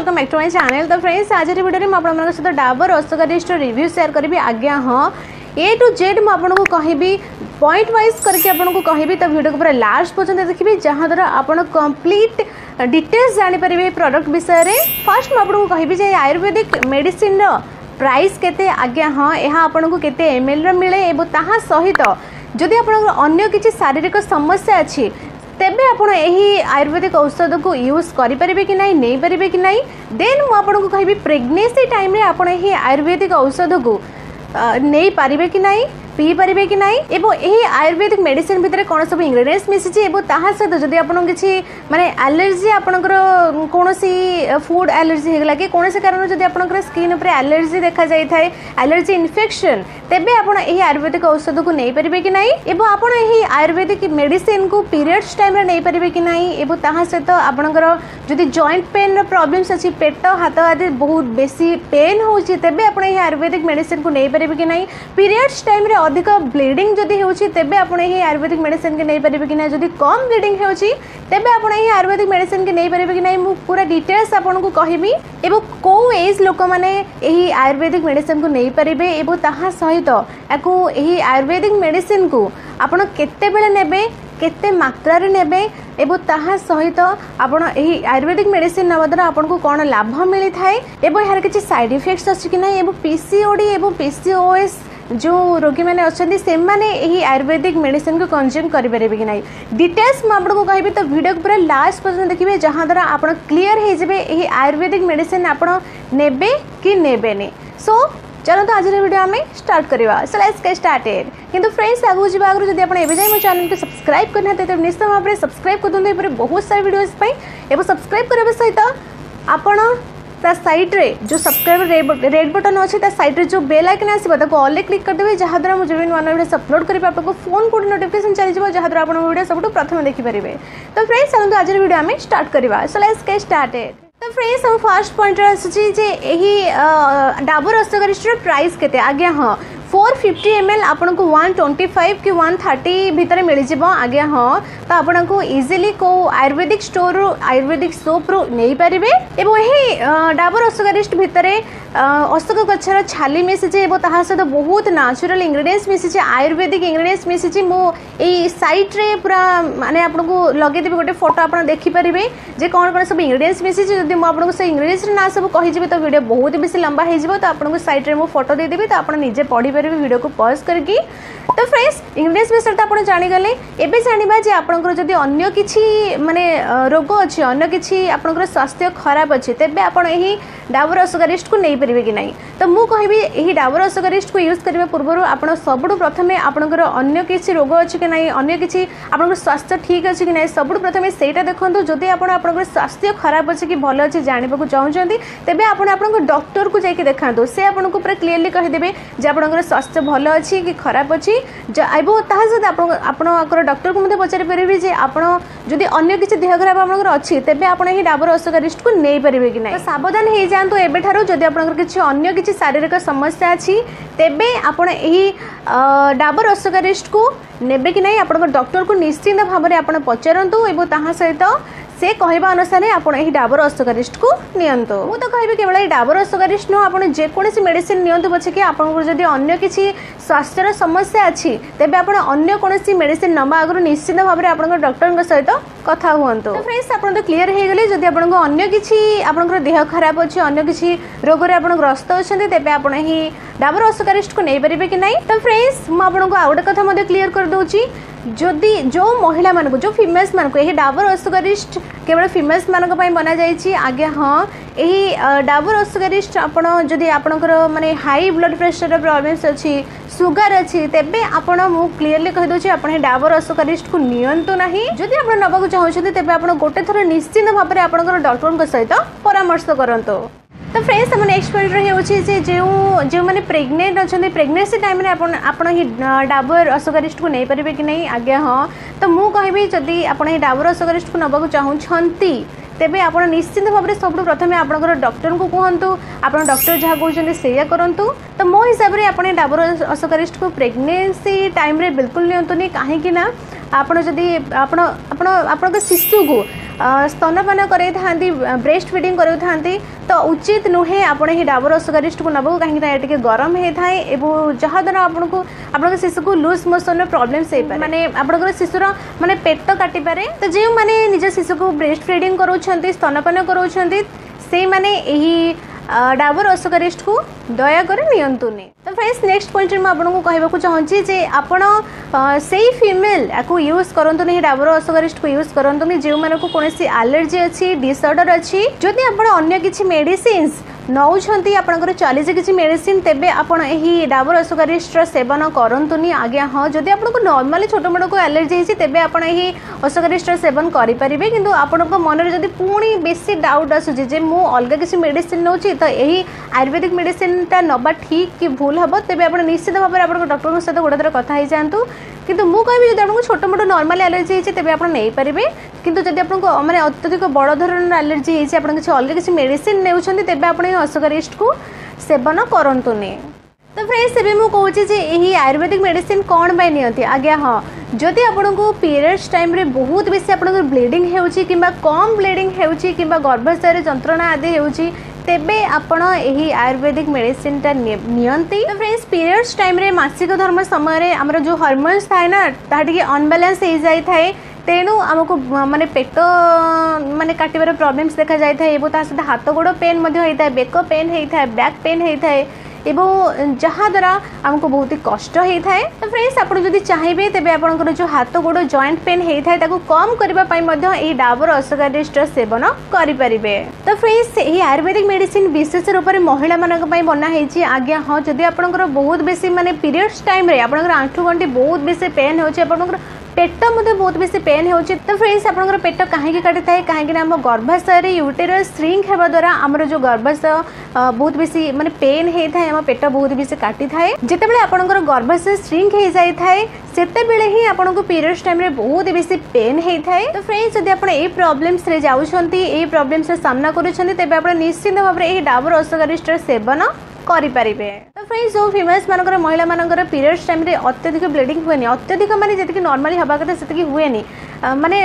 Welcome back to my channel. तो friends आज video में आपन सहित डाबर अश्वगरिष्ठ रिव्यू शेयर करी। आज्ञा हाँ ए टू जेड मुझे कहबी पॉइंट वाइज करके आपको कहबी। तो वीडियो को पूरा लास्ट पर्यंत देखिए जहाँ द्वारा आप कंप्लीट डिटेल्स जानीपर प्रोडक्ट विषय में। फर्स्ट मुझे कहबी जे आयुर्वेदिक मेडिसिन प्राइस केते। आज्ञा हाँ यह आपको केते ml मिले और ता सहित जदि आप अन्य किसी शारीरिक समस्या अच्छी तेबे आपण यही आयुर्वेदिक औषध को यूज करें कि नहीं नहीं पारे कि नहीं। देन मुझे कहबी प्रेगनेंसी टाइम रे आपण यही आयुर्वेदिक औषध को नहीं पारे कि नहीं पी पारे कि नहीं। एवं यही आयुर्वेदिक मेडिसिन भितर कौन सब इंग्रेडिएंट्स मिसी सहित जदि आप किसी माने एलर्जी आपणकर कौन फूड एलर्जी होगा कि कौन से कारण जदि आपणकर स्किन उपर एलर्जी देखा जाए एलर्जी इन्फेक्शन तेबे आप यही आयुर्वेदिक औषध को नहीं पारे कि नहीं। एवं आप यही आयुर्वेदिक मेडिसिन को पीरियड्स टाइम नहीं पारे कि नहीं। एवं ता सहित आपणकर जदि जॉइंट पेन प्रॉब्लम्स अच्छी पेट हाथ आदि बहुत बेसी पेन होची तेबे आप यही आयुर्वेदिक मेडिसिन को नहीं पारे कि नहीं। पीरियड्स टाइम रे अधिक ब्लीडिंग जदि होची तेबे आपण यही आयुर्वेदिक मेडिसिन के नहीं पारे कि नहीं। जदि कम ब्लीडिंग होची तेबे आपण यही आयुर्वेदिक मेडिसिन के नहीं पारे कि नहीं। मु पूरा डिटेल्स आपन को कहबी एवं को एज लोक माने यही आयुर्वेदिक मेडिसिन को नहीं पारे एवं ता सहित याकू यही आयुर्वेदिक मेडिसिन को आपण केते बेले नेबे केते मात्रा रे नेबे एवं ता सहित आपण यही आयुर्वेदिक मेडिसिन नवा द्वारा आपन को कौन लाभ मिली थाए एवं यार किसी साइड इफेक्ट्स अछि कि नहीं। एवं पीसीओडी एवं पीसीओएस जो रोगी मैंने अच्छा से मैंने यही आयुर्वेदिक मेडिसिन को कंज्यूम करें कि नहीं। डिटेल्स मुझे कहबी तो वीडियो को पूरा लास्ट पर्यटन देखिए जहाँ द्वारा आप क्लीयर हो जाए यही आयुर्वेदिक मेडिसिन आप नेबे कि नेबेनी। सो चलो तो आज वीडियो आम स्टार्ट करवा। So let's get started. किंतु फ्रेंड्स आगू जी आगे जब आप एवं मो चैनल को सब्सक्राइब करना तो निश्चित भाव में सब्सक्राइब कर दिखाते बहुत सारे वीडियोस एवं सब्सक्राइब करने सहित आपण ता साइड रे जो सब्सक्राइब रेड बटन अच्छे साइड रे जो बेल आइकन आसो ऑल क्लिक करदे जहाँ द्वारा मुझे भी नुआ वीडियो अपलोड करेंगे आपको फोन को नोटिफिकेशन चली जहाँ द्वारा आप वीडियो सब प्रथम देखिपारे। तो फ्रेंड्स चलते आज वीडियो आम स्टार्ट करवा। So let's get started. तो फ्रेंड्स हम फर्स्ट पॉइंट आसूँ यही डाबर अश्वगरिष्ठ प्राइस केते। आज्ञा हाँ 450 ml आपन को 125 कि 130 भितर मिल जाव। आज्ञा हाँ तो आपन को इजिली को आयुर्वेदिक स्टोर आयुर्वेदिक सोप रू नहीं पारे। एवं यही डाबर अश्वगरिष्ठ भितर अशोक गछर छाली मिसी ता सहित बहुत नेचुरल इंग्रेडिएंट्स मिसी आयुर्वेदिक इंग्रेडिएंट्स मिसी। मुझे साइट रे पूरा माने आपको लगेदेवी गोटे फोटो आप देखिपारे जे कौन कौन सब इंग्रेडिएंट्स मिसी। जब मुझे से इंग्रेडिएंट्स ना सब कही तो वीडियो बहुत बेसी लंबा हो तो आपको साइट रे मो फोटो देदेवी तो आप निजे पढ़ी पारे वीडियो को पॉज करके। तो फ्रेंड्स इंग्रेडिएंट्स विषय तो आप जानीगले एवं जाना जे आपंकर जदि अन्य किसी माने रोग अच्छी अन्य किसी आपंकर स्वास्थ्य खराब अच्छे तेबे आपण यही डाबर अश्वगरिष्ठ को नहीं पारे कि नहीं। तो मुझे कहबी यही डाबर अश्वगरिष्ठ को यूज करने पूर्व आप सबुठ प्रथम आपंकर अन्य किसी रोग अच्छी कि नहीं अन्य किसी आपंकर स्वास्थ्य ठीक अच्छी कि नहीं सबुठ प्रथम सेटा देखो। जदि आपंकर स्वास्थ्य खराब अच्छे कि भल अच्छे जानवाक चाहते तेबे आप डॉक्टर को जाकि देखा से आपको पूरा क्लीयरली कहीदेवे जे आपंकर स्वास्थ्य भल अच्छी कि खराब अच्छी। सहित आप डॉक्टर को मतलब पचारि पारे जे आप जदि अन्य किसी देह खराब आपंकर अच्छी तेबे आप डाबर अश्वगरिष्ठ को नहीं पारे कि नहीं। सावधान हो जातु एबेठारु जदि आपंकर किसी अन्य किसी शारीरिक समस्या अच्छी तेबे आपण यही डाबर अश्वगरिष्ठ को नेबे कि नहीं आपन डॉक्टर को निश्चिंत भाव में आप पचारतु एवं ता सहित से कहवा अनुसार आप डाबर अश्वगरिष्ठ को नियंतु। मु तो कहबी केवल डाबर अश्वगरिष्ठ नुह आप जेकोसी मेडिसिन नियंतु पछे कि आपन जदि अन्य किसी स्वास्थ्य समस्या अच्छी तेबे आप अन्य कौन मेडिसिन नवा आगु निश्चित भाव में आप डॉक्टर सहित कथा हूँ। तो फ्रेंड्स आप तो क्लीयर हो गले जदि आपको अन्य किसी आपंकर देह खराब अच्छे अन्य किसी रोग आप ग्रस्त अच्छा तेबे आप ही डाबर अश्वगरिष्ठ को नहीं पारे कि नहीं। तो फ्रेंड्स मुझे आउ गोटे कथा क्लीयर कर दूची जदि जो महिला मानक जो फीमेल्स मानक यही डाबर अश्वगरिष्ठ केवल फीमेल्स मानक बना जाइए। आगे हाँ यही डाबर अश्वगरिष्ठ आपण जदि आपणकर माने हाई ब्लड प्रेशर प्रॉब्लम्स अच्छी सुगर अच्छी तेबे आपण मु क्लीयरली कहि दोछि आपण डाबर अश्वगरिष्ठ को नियंतु नाही। जदि आपण नबाक चाहछथि तेबे आपण गोटे थर निश्चित भाव में आपणकर डॉक्टर सहित परामर्श करंतु। तो फ्रेंड्स हम नेक्स्ट पॉइंट रही जो मैंने प्रेग्नेंट अच्छा प्रेगनेंसी टाइम आप ही डाबर अश्वगरिष्ठ को नहीं पारे कि नहीं। आज्ञा हाँ तो मुझे कहबी जदि आप डाबर अश्वगरिष्ठ को नबाक चाहती तेबे आप निश्चित भाव में सब प्रथम आपंकर डॉक्टर को कहतु आप डॉक्टर जहाँ कहते से करूँ। तो मो हिसाब से आप डाबर अश्वगरिष्ठ को प्रेगनेंसी टाइम रे बिल्कुल नियंतुनी कहीं आपण जदि आपण आपण आपन शिशु को स्तनपान कराई थांती ब्रेस्ट फीडिंग कराई थांती तो उचित नुहे आपण ही डाबर ऑसोकारिस्ट को नबो कहीं टिके गरम हे थाए एवं जहाँद्वारा आपको आपन शिशु को लूज मोशन में प्रॉब्लम्स हे पारे माने आपन शिशुर माने पेट काटि पारे तो जे माने निज शिशु को ब्रेस्ट फीडिंग कराउछंती स्तनपान कराउछंती से माने एही डाबर ऑसोकारिस्ट को दया कर नियंतुनी। तो फ्रेंड्स नेक्स्ट पॉइंट में आपको कहवाक चाहूँगी जे आपण से फीमेल को यूज करंतुनी डाबर ऑसोकारिस्ट को यूज करंतुनी जो माने को कोनोसी एलर्जी अच्छी डिसऑर्डर अच्छी जदि आपण अन्य किछि मेडिसिन्स नौछंती आपनकर चलीजे किछि मेडिसिन तेबे आपण एही डाबर ऑसोकारिस्ट सेवन करंतुनी आज्ञा हाँ जदि आपनको नॉर्मली छोट मोट को एलर्जी होछि तेबे आपण एही ऑसोकारिस्ट सेवन करि परिबे किंतु आपनको मन रे जदि पुणी बेसी डाउट आसुछि जे मु अलगा किछि मेडिसिन नौछि तो एही आयुर्वेदिक मेडिसिन ता नबा ठीक कि भूल हबो तेबे आपण निश्चित भाव आपन डॉक्टर सहित गोटे थर कथा हो जातु किंतु मु कहबी जदि आपको छोट मोट नॉर्मल एलर्जी होछि तेबे आपण नै परिबे किंतु जदि आपको माने अत्यधिक बड़ धरण एलर्जी होछि आपण किछि अलगा किछि मेडिसिन नेउछंती तेबे आपण ऑसोकारिस्ट को सेवन करंतुनी। तो फ्रेंड्स एबे मु कहूछि जे एही आयुर्वेदिक मेडिसिन कोन बाय नियंती आज्ञा हाँ जदि आपको पीरियड्स टाइम रे बहुत बेसी आपको ब्लीडिंग हेउछि किंबा कम ब्लीडिंग हेउछि किंबा गर्भाशय जंत्रणा आदि हेउछि तेबे आपण एही आयुर्वेदिक मेडिसिन ता नियंती। तो फ्रेंड्स पीरियड्स टाइम रे मासिक धर्म समय रे हमर जो हार्मोन्स थाए ना ता टिके अनबैलेंस हो जाई थाए तेणु आमको माने पेट माने काटिबार प्रॉब्लम्स देखा जाई थाए एबो ता सहित हाथ गोड़ पेन मध्ये होई थाए बेक पेन होई थाए बैक पेन होई थाए एवं जहाँ द्वारा आमको बहुत ही कष्ट होता है। तो फ्रेंड्स आप जब चाहिए तेज आपंकर जो हाथ गोड़ जॉइंट पेन होता है ताको कम करने डाबर ऑसोकारिस्ट सेवन करें। तो फ्रेंड्स ये आयुर्वेदिक मेडिसिन विशेष रूप से महिला मानक बनाई आज्ञा हाँ जदि आपंकर बहुत बेसी माने पीरियड्स टाइम रे आपंकर आंठू गंठी बहुत बेसी पेन हो पेट मुझे बहुत बेसी पेन हो। तो फ्रेंड्स आपंकर पेट कहीं काटि थाए कहीं आम गर्भाशय यूटेरस श्रिंक होगा द्वारा आमर जो गर्भाशय बहुत बेसी माने पेन होता है आम पेट बहुत बेसी काटि थाए जितेबाला आपंकर गर्भाशय श्रिंक हो जाए थाए सेतेबेले ही आपको पीरियड्स टाइम रे बहुत बेसी पेन होता है। तो फ्रेंड्स जब आप ये प्रॉब्लम्स रे जाउछंती ए प्रॉब्लम्स रे सामना करूछंती तेबे आप निश्चित भाव में डाबर ऑसोकारिस्ट सेवन करें। तो फ्रेंड्स जो फीमेल्स मानकर महिला मानकर पीरियड्स टाइम रे अत्यधिक ब्लीडिंग हुए अत्यधिक माने जति नॉर्मली हवा कथा सेति हुए माने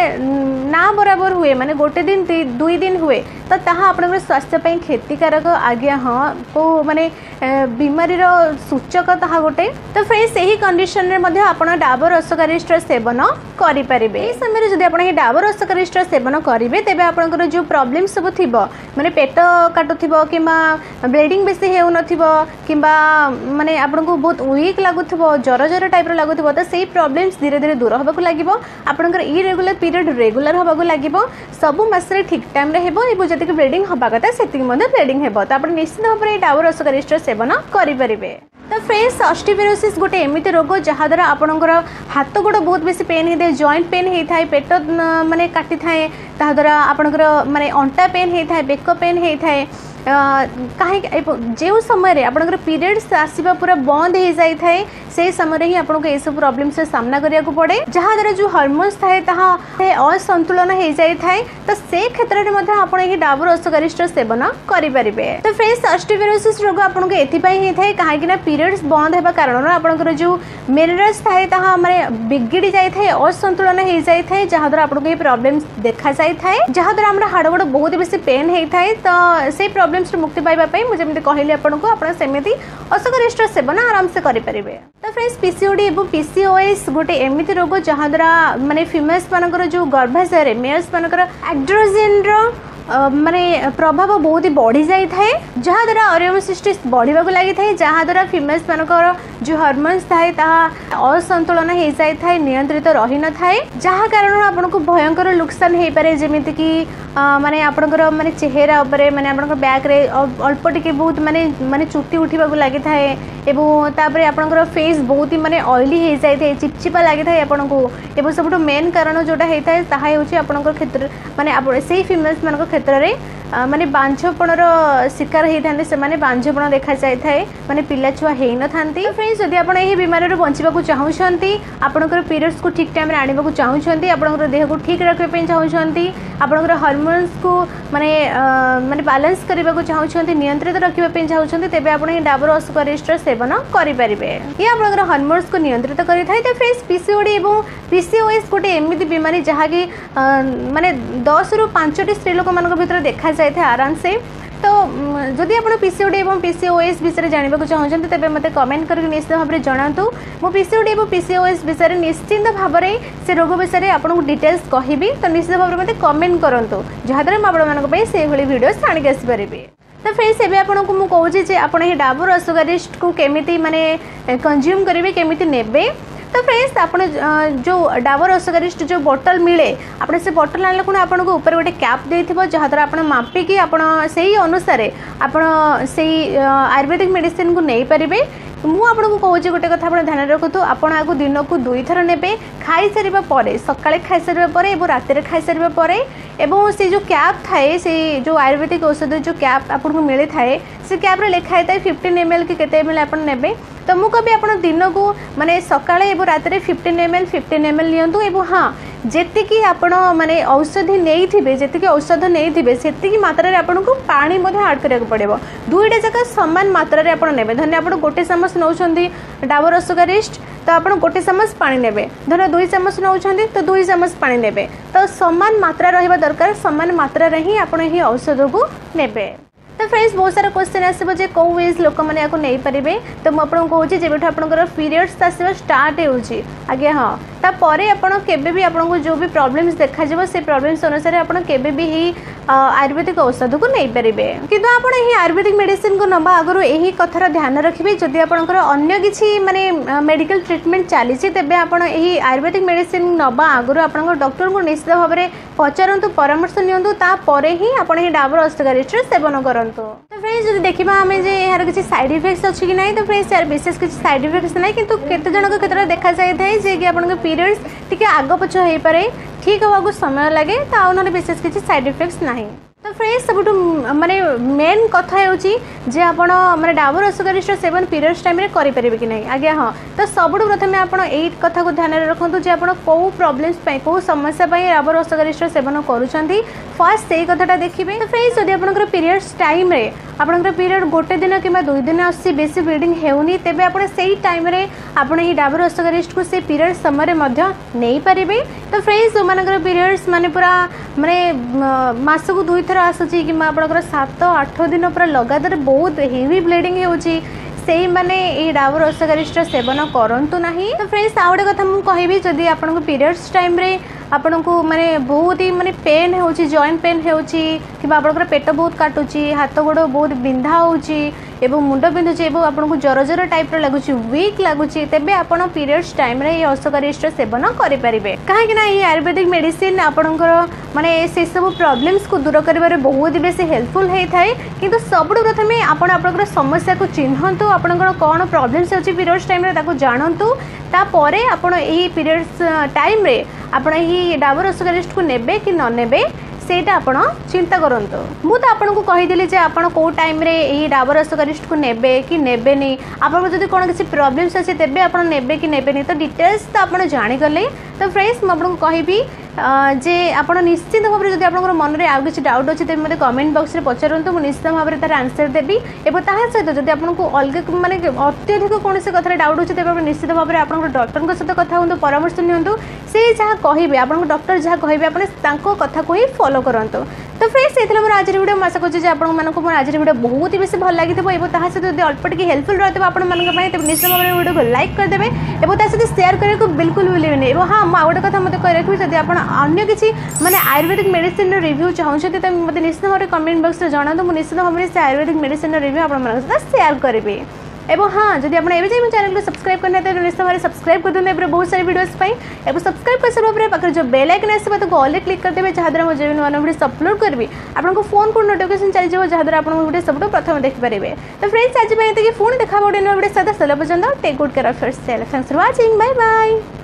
ना बराबर हुए माने गोटे दिन दुई दिन हुए तो ताहा आपनकर स्वास्थ्य पे क्षतिकारक आज्ञा हाँ को माने बीमारी सूचक ताहा गोटे। तो फ्रेंड्स यही कंडीशन रे मध्ये आपण डाबर ऑसोकारिस्ट सेवन करि परिबे। ए समय जदि आपण ही डाबर ऑसोकारिस्ट सेवन करिवे तेबे आपनकर जो प्रॉब्लम सब थिबो माने पेट काटुथिबो किबा ब्लीडिंग बेसी हेउ नथिबो किबा माने आपनको बहुत वीक लागुथिबो जर जर टाइप रो लागुथिबो तो सेही प्रॉब्लम्स धीरे धीरे दूर होबाकू लागिबो आपनकर इरेगुलर पीरियड रेगुलर होबाकू लागिबो सब मास रे ठीक टाइम रे हेबो एबो जति ब्लीडिंग होबा कथा सेति मध्ये ब्लीडिंग हेबो तो आपण निश्चित भाव में डाबर ऑसोकारिस्ट सेवन करि परिबे। तो फ्रेंड्स ऑस्टियोपोरोसिस गोटे एमिति रोग जहाँ द्वारा आपणकर हाथ गोड़ बहुत बेसी पेन होता है जॉइंट पेन होता है पेट माने काटि थाए ता द्वारा आपणकर माने अंटा पेन होता है बेक पेन होता है कहीं जो समय आपंकर पीरियड्स आसवा पूरा बंद हो जाए थाए से समय ही आपको ये सब प्रॉब्लम से सामना करिया को पड़े जहाँ द्वारा जो हार्मोन्स थाए असंतुलन हो जाए थाए तो से क्षेत्र में आप डाबर ऑसोकारिस्ट सेवन करें। तो फ्रेंड्स ऑस्टियोपोरोसिस रोग आपको एथिपाई होता है कहीं पीरियड्स बंद होगा कारण आपंकर जो मिनरल्स थाए माने बिगिड़ी जाए थाए असंतुलन हो जाए थाए जहाँ द्वारा आपको ये प्रॉब्लम देखा जाए थाए जहाँ द्वारा हमारा हाड़ गोड़ बहुत बेसी पेन होता है तो से प्रॉब्लम्स मुक्ति पाइबापी मुझे कहली आपको सेमती ऑसोकारिस्ट सेवन आराम से करें। तो फ्रेंड्स पीसीओडी एवं पीसीओएस गोटे एमिति रोग जहाँ द्वारा माने फीमेल्स मानकर जो गर्भाशय मेल्स मानकर एस्ट्रोजेन माने प्रभाव बहुत ही बढ़ी जाए थाए जहाँ द्वारा ऑरियोमोसिस्टिस बढ़िबा को लगी थाए जहाँ द्वारा फीमेल्स मानकर जो हार्मोन्स थाए असंतुलन हो जाए थाए नियंत्रित रही न थाए जहाँ कारण आपको भयंकर नुकसान हो पारे जेमिति कि माने आपनकर माने चेहरा उपरे माने आपनकर बैक रे अल्प टिके बहुत माने माने चुट्टी उठिबा को लागि थाए एवं तापरे आपनकर फेस बहुत ही माने ऑयली हो जाए थाए चिपचिपा लागि थाए आपनको एवं सबटो मेन कारण जोटा होता है ताहा होछि आपनकर क्षेत्र माने आप सेही फीमेल्स मानकर क्षेत्र में माने बांझपणर शिकार होता से माने बांझपण देखा जाए माने पिला छुआ हो न था। फ्रेंड्स जदि आप बीमार बचा चाहते आपंकर पीरियड्स को ठीक टाइम आने को चाहते आपंकर देह को ठीक रखापी चाहते आपंकर हार्मोन्स को माने माने बैलेंस करने को चाहते नियंत्रित रखापी चाहते तेज आप डाबर अश्वगरिष्ठ सेवन करेंगे। ये आपंकर हार्मोन्स को नियंत्रित करें। तो फ्रेंड्स पीसीओडी और पीसीओएस गोटे एमती बीमारी जहाँकि माने 10 ରୁ 5टी स्त्री लोक मान भर देखा जाए आराम से। तो जदि आप पीसीओडी और पीसीओएस विषय जानवा चाहते तेज मत कमेंट करके निश्चित भाव में जनातु। मो पीसीओडी और पीसीओएस विषय निश्चित भाव में से रोग विषय आपको डिटेल्स कहबी। तो निश्चित भाव में मत कमेंट करूँ जहाँद्वारा मुझे से भिडियो आनिक आसपारि। तो फ्रेंड्स एवं आपको मुझे कहूँ आप डाबर अश्वगरिष्ठ को केमी माने कंज्यूम करेंगे केमी नेबे। तो फ्रेंड्स आप जो डाबर अश्वगरिष्ठ जो बोतल मिले आप से बोतल आने को आपको ऊपर गोटे कैप देथिबो जहाँद्वारा आप मापिकी आप अनुसार आप आयुर्वेदिक मेडिसिन को नहीं पारे। मुझे कहूँ गोटे कथा आप ध्यान रखु आपको दिन को 2 थर ने खाई सारा पर सकाଳେ खाई सारा और रातिर खाई सारा पर एवं से जो कैप थाए से जो आयुर्वेदिक औषध जो कैप आपको मिली थाए से कैप्रे लिखाई था 15 ml कि केते ml आप ने। तो मुझे कभी आप दिन को माने सकाळे और रातिर 15 ml लियंतु एवं हाँ जेतिकी आपण माने औषधि नहीं थिबे जेतिकी औषध नहीं थिबे सेतिकी मात्रा रे आपनको पानी मध्ये ऐड करया पड़िबो। दुईटा जका समान मात्रा रे आपण नेबे। धन्य आपण गोटे चम्मच नौछंदी डाबर अश्वगरिष्ठ तो आप गोटे चम्मच पानी नेबे। धर 2 चम्मच नौछंदी तो 2 चम्मच पानी नेबे। तो समान मात्रा रहिबा दरकार समान मात्रा रे ही आपण ही औषध को नेबे। तो फ्रेंड्स बहुत सारा क्वेश्चन आसो जे कौ एज लोक मैंने नहीं पारे। तो मुझे कहूँ जब आपंकर पीरियड्स आसवा स्टार्ट होगी आज्ञा हाँ तापर आपड़ भी आपको जो भी प्रॉब्लम्स देखा से प्रॉब्लम्स अनुसार आप आयुर्वेदिक औषध को नहीं पारे। किंतु आप आयुर्वेदिक मेडिसिन को नवा आगु यही कथार ध्यान रखिए जदि आपंकर अन्य किसी माने मेडिकल ट्रिटमेंट चली तेज आप आयुर्वेदिक मेडिसिन नवा आगु आप डॉक्टर को निश्चित भाव में पचारतु परामर्श नियंतु तापर ही आप डाबर अश्वगरिष्ठ सेवन करूँ। तो फ्रेंड्स जब देखा आम यार किसी साइड इफेक्ट्स अच्छी कि नहीं तो फ्रेंड्स यार विशेष किसी साइड इफेक्ट्स ना कि केते जन क्षेत्र देखा जाए जे कि आप पीरियड्स टी आग पछ हो पारे ठीक होगा समय लगे तो आउ ना विशेष किसी साइड इफेक्ट्स ना। तो फ्रेंड्स सब माने मेन कथा होची जे आपण माने डाबर अश्वगरिष्ठ सेवन पीरियड्स टाइम रे करि परिबे कि नहीं आज्ञा हाँ। तो सबुठ प्रथमे आपण एई कथा को ध्यान रखंतु जे आपण को प्रॉब्लम्स पई को समस्या पई डाबर अश्वगरिष्ठ सेवन करूछंती फर्स्ट सेई कथाटा देखिबे। तो फ्रेंड्स जदि आपनकर पीरियड्स टाइम रे आपनकर पीरियड गोटे दिन किंबा 2 दिन आसी बेसी ब्लीडिंग हेउनी तेबे आपण सेई टाइम रे आपण ही डाबर अश्वगरिष्ठ को से पीरियड समय रे मध्य नहीं पारिबे। तो फ्रेंड्स जो मानकर पीरियड्स माने पूरा माने मास को 2 थर आसुची कि आपनकर 7-8 दिन पूरा लगातार बहुत हेवी ब्लीडिंग होउची से माने ये डाबर अश्वगरिष्ठ सेवन करंतु नहीं। तो फ्रेंड्स आ गोटे कथा मु कहबी जदि आपनको पीरियड्स टाइम रे आपको माने बहुत ही माने पेन होची जॉइंट पेन होची कि आपनकर पेट बहुत काटुची हाथ गोड़ बहुत बिंधा होची एवं मुंड बिंधुची एवं आपको जर जर टाइप लगुच वीक लगुच तेबे आपण पीरियड्स टाइम रे ये अश्वगरिष्ठ सेवन करेंगे। कहीं ये आयुर्वेदिक मेडिसिन आपणकर माने से सब प्रॉब्लम्स को दूर कर बहुत बेसी हेल्पफुल होता है। किंतु सबुठ प्रथमे आपणकर समस्या को चिन्हतु आपणकर कौन प्रॉब्लम्स होची पीरियड्स टाइम रे ताको जानतु तापरे आपण एही पीरियड्स टाइम रे आपण एही डाबर अश्वगरिष्ठ को नेबे कि न नेबे सेटा आपण चिंता करंतु। मु तो आपको कहीदेली जे आपण को टाइम रे एही डाबर अश्वगरिष्ठ को नेबे कि नेबेनी आपको जदि कोन किसी प्रॉब्लम्स अछि तेबे आपण नेबे कि नेबेनी तो डिटेल्स तो आपण जानि गले। तो फ्रेंड्स मु आपको कहबी जे आप निश्चित भाव में जब आप मन में आउ किसी डाउट अच्छे तेज मतलब कमेंट बॉक्स में पचारतु मुझे निश्चित भाव में तार आंसर देवी। और ता सहित जब आपको अलग माने अत्यधिक कौन से कथार डाउट अच्छे तेज निश्चित भाव में आप डॉक्टर सहित कथा हूँ परामर्श नियंतु से जहाँ कहे आप डॉक्टर जहाँ कहे आप कथा को ही फॉलो करूँ। तो फ्रेंड्स ये मोर आज वीडियो आशा करुँचे आपको मोर आज वीडियो बहुत ही बेसी भल लगी सहित जब अल्प टी हेल्पफुल रही है तेज निश्चित भाव में वीडियो को लाइक करदे और सहित सेयार करने को बिल्कुल भूलें। और हाँ मुझे गोटे कथा मतलब कही रखी जब आप अन्य किसी माने आयुर्वेदिक मेडिसिन रिव्यू चाहते तो मतलब निश्चित भाव में कमेंट बॉक्स में जनातु मुझे निश्चित भाव में से आयुर्वेदिक मेडिसिन रिव्यू आप सेयार करेंगे। एवं हाँ जब आप चैनल को सब्सक्राइब करना तो निश्चित भाव में सब्सक्राइब कर देते बहुत सारे वीडियोस और सब्सक्राइब कर सारा पाखे जो बेल आइकन आसो तो ऑल क्लिक करदे जहाँद्वारा मुझे जो नुआ वीडियो अपलोड करी आपको फोन को नोटिफिकेशन चली जाए जहाँद्वारा आप वीडियो सब प्रथम देखिपारे। तो फ्रेंड्स आज पुणी देखा गोटे नुआ वीडियो सदा पर्यटन take good care of yourself. Thanks for watching. Bye bye.